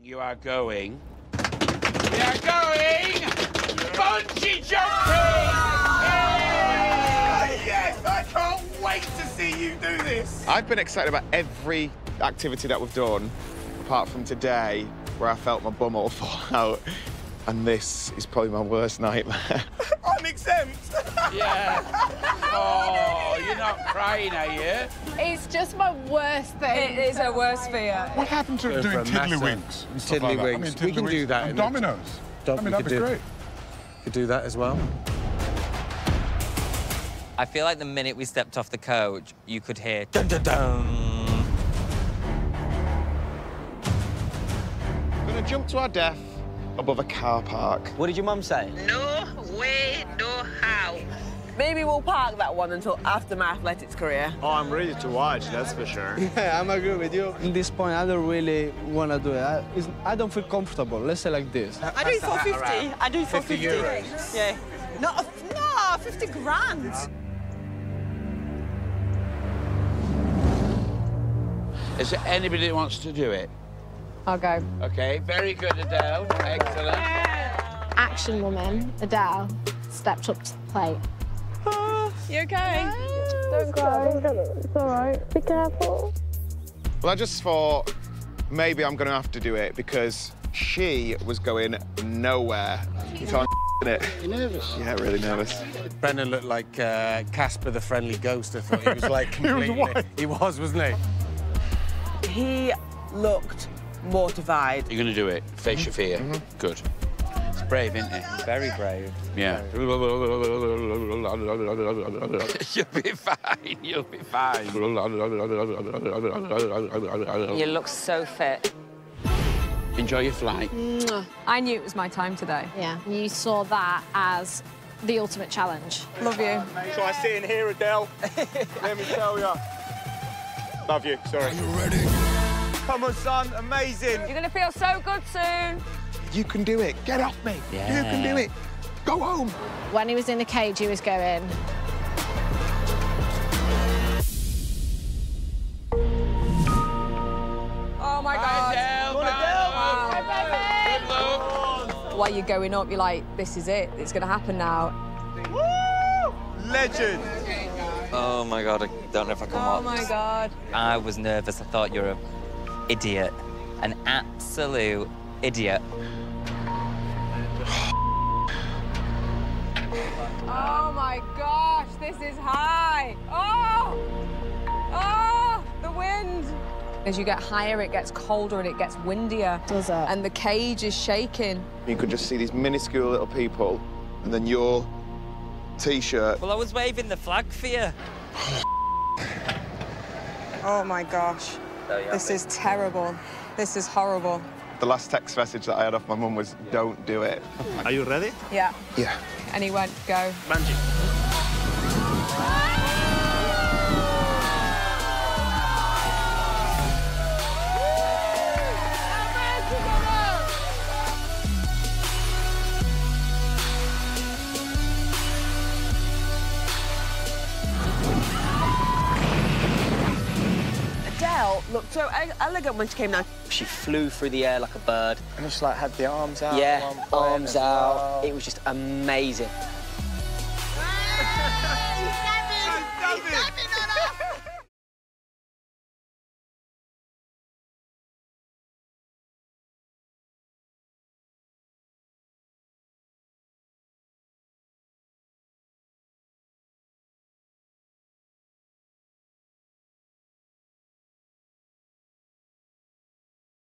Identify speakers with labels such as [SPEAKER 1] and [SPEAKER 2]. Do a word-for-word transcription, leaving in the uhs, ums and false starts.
[SPEAKER 1] You are going... We are going... Bungee jumping! Yay! Yes, I can't wait to see you do this.
[SPEAKER 2] I've been excited about every activity that we've done, apart from today, where I felt my bum all fall out. And this is probably my worst nightmare.
[SPEAKER 3] I'm exempt.
[SPEAKER 1] Yeah. Oh, you're not crying, are you?
[SPEAKER 4] It's just my worst thing.
[SPEAKER 5] It is a worst fear.
[SPEAKER 6] What happened to
[SPEAKER 7] Go
[SPEAKER 6] doing
[SPEAKER 7] for a
[SPEAKER 6] tiddlywinks and stuff like that? I mean,
[SPEAKER 7] Tiddlywinks. We can do
[SPEAKER 6] tiddlywinks
[SPEAKER 7] that
[SPEAKER 6] and
[SPEAKER 7] in the-
[SPEAKER 6] dominoes.
[SPEAKER 7] Dom-
[SPEAKER 6] I mean,
[SPEAKER 7] we
[SPEAKER 6] that'd
[SPEAKER 7] could
[SPEAKER 6] be
[SPEAKER 7] do-
[SPEAKER 6] great.
[SPEAKER 7] Could do that as well.
[SPEAKER 8] I feel like the minute we stepped off the coach, you could hear dun dun dun.
[SPEAKER 2] We're gonna jump to our death above a car park.
[SPEAKER 9] What did your mum say?
[SPEAKER 10] No way, no how.
[SPEAKER 11] Maybe we'll park that one until after my athletics career.
[SPEAKER 9] Oh, I'm ready to watch, that's for sure.
[SPEAKER 12] Yeah, I'm agree with you. At this point, I don't really want to do it. I, it's, I don't feel comfortable. Let's say like this.
[SPEAKER 11] I do it for fifty. I do it for
[SPEAKER 7] fifty
[SPEAKER 11] fifty.
[SPEAKER 7] euros.
[SPEAKER 11] Yeah. Not a, no, fifty grand.
[SPEAKER 1] Is there anybody that wants to do it?
[SPEAKER 4] I'll go.
[SPEAKER 1] OK, very good, Adele. Excellent.
[SPEAKER 4] Action woman, Adele, stepped up to the plate.
[SPEAKER 5] You okay?
[SPEAKER 4] Don't cry. It's all right. Be careful.
[SPEAKER 2] Well, I just thought maybe I'm gonna have to do it because she was going nowhere. So I'm in it.
[SPEAKER 1] You nervous?
[SPEAKER 2] Yeah, really nervous.
[SPEAKER 7] Brennan looked like uh, Casper the Friendly Ghost. I thought he was like completely...
[SPEAKER 6] He was white.
[SPEAKER 7] He was, wasn't he?
[SPEAKER 11] He looked mortified.
[SPEAKER 1] You're going to do it. Face your fear.
[SPEAKER 2] Mm-hmm.
[SPEAKER 1] Good. It's brave, isn't it?
[SPEAKER 8] Very brave.
[SPEAKER 1] Yeah. You'll be fine. You'll be fine.
[SPEAKER 5] You look so fit.
[SPEAKER 1] Enjoy your flight.
[SPEAKER 5] I knew it was my time today.
[SPEAKER 4] Yeah, you saw that as the ultimate challenge.
[SPEAKER 5] Love you.
[SPEAKER 9] Try sitting here, Adele. Let me tell ya. Love you, sorry. Are you ready? Come on, son, amazing.
[SPEAKER 5] You're gonna feel so good soon.
[SPEAKER 2] You can do it. Get off me.
[SPEAKER 8] Yeah.
[SPEAKER 2] You can do it. Go home.
[SPEAKER 4] When he was in the cage, he was going...
[SPEAKER 5] Oh my God.
[SPEAKER 1] Adele,
[SPEAKER 5] Go on,
[SPEAKER 1] bye.
[SPEAKER 5] Adele.
[SPEAKER 1] Good luck.
[SPEAKER 5] While you're going up, you're like, this is it. It's gonna happen now.
[SPEAKER 9] Woo! Legend.
[SPEAKER 8] Oh my God, I don't know if I can
[SPEAKER 5] Oh
[SPEAKER 8] watch.
[SPEAKER 5] my God.
[SPEAKER 8] I was nervous. I thought you were an idiot. An absolute idiot.
[SPEAKER 5] Oh my gosh, this is high. Oh! Oh! The wind. As you get higher, it gets colder and it gets windier.
[SPEAKER 4] Does it?
[SPEAKER 5] And the cage is shaking.
[SPEAKER 2] You could just see these minuscule little people, and then your T-shirt.
[SPEAKER 8] Well, I was waving the flag for you.
[SPEAKER 5] Oh my gosh. This is terrible. This is horrible.
[SPEAKER 2] The last text message that I had off my mum was, don't do it.
[SPEAKER 9] Are you ready?
[SPEAKER 5] Yeah.
[SPEAKER 2] Yeah.
[SPEAKER 5] And he went, go.
[SPEAKER 9] Bungee.
[SPEAKER 11] Adele looked so e- elegant when she came down.
[SPEAKER 9] She flew through the air like a bird.
[SPEAKER 12] And just like had the arms out.
[SPEAKER 9] Yeah,
[SPEAKER 12] at one point
[SPEAKER 9] arms
[SPEAKER 12] as
[SPEAKER 9] out.
[SPEAKER 12] well.
[SPEAKER 9] It was just amazing.